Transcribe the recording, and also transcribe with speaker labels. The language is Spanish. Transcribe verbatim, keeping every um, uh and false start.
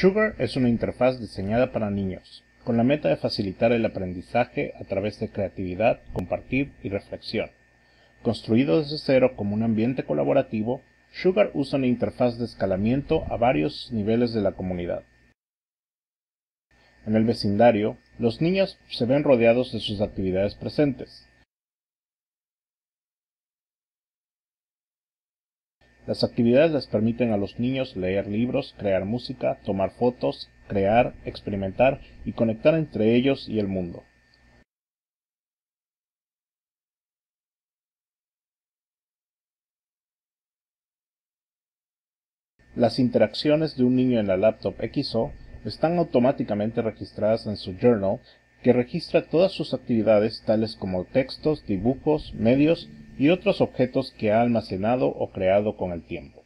Speaker 1: Sugar es una interfaz diseñada para niños, con la meta de facilitar el aprendizaje a través de creatividad, compartir y reflexión. Construido desde cero como un ambiente colaborativo, Sugar usa una interfaz de escalamiento a varios niveles de la comunidad. En el vecindario, los niños se ven rodeados de sus actividades presentes. Las actividades les permiten a los niños leer libros, crear música, tomar fotos, crear, experimentar y conectar entre ellos y el mundo. Las interacciones de un niño en la laptop X O están automáticamente registradas en su journal, que registra todas sus actividades tales como textos, dibujos, medios y otros objetos que ha almacenado o creado con el tiempo.